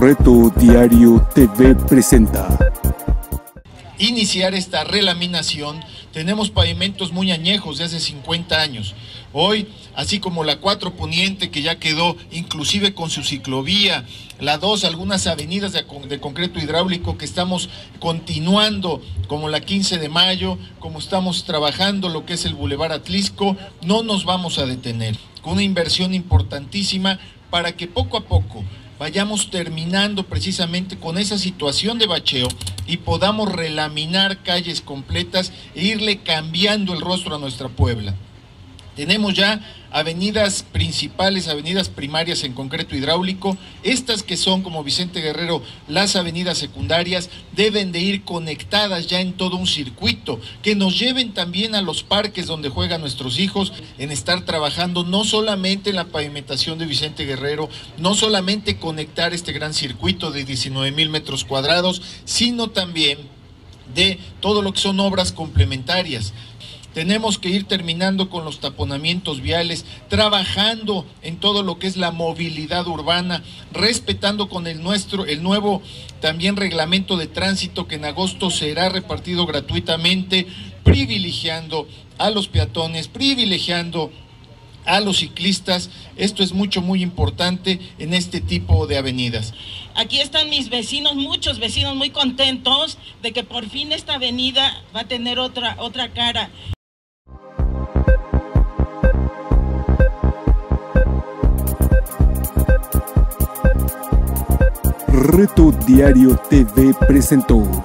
Reto Diario TV presenta. Iniciar esta relaminación. Tenemos pavimentos muy añejos de hace 50 años. Hoy, así como la 4 Poniente, que ya quedó inclusive con su ciclovía, la 2, algunas avenidas de concreto hidráulico que estamos continuando, como la 15 de Mayo, como estamos trabajando lo que es el Boulevard Atlisco, no nos vamos a detener. Con una inversión importantísima para que poco a poco vayamos terminando precisamente con esa situación de bacheo y podamos relaminar calles completas e irle cambiando el rostro a nuestra Puebla. Tenemos ya avenidas principales, avenidas primarias en concreto hidráulico. Estas que son, como Vicente Guerrero, las avenidas secundarias, deben de ir conectadas ya en todo un circuito, que nos lleven también a los parques donde juegan nuestros hijos, en estar trabajando no solamente en la pavimentación de Vicente Guerrero, no solamente conectar este gran circuito de 19,000 metros cuadrados, sino también de todo lo que son obras complementarias. Tenemos que ir terminando con los taponamientos viales, trabajando en todo lo que es la movilidad urbana, respetando con el nuevo también reglamento de tránsito que en agosto será repartido gratuitamente, privilegiando a los peatones, privilegiando a los ciclistas. Esto es muy importante en este tipo de avenidas. Aquí están mis vecinos, muchos vecinos muy contentos de que por fin esta avenida va a tener otra cara. Reto Diario TV presentó.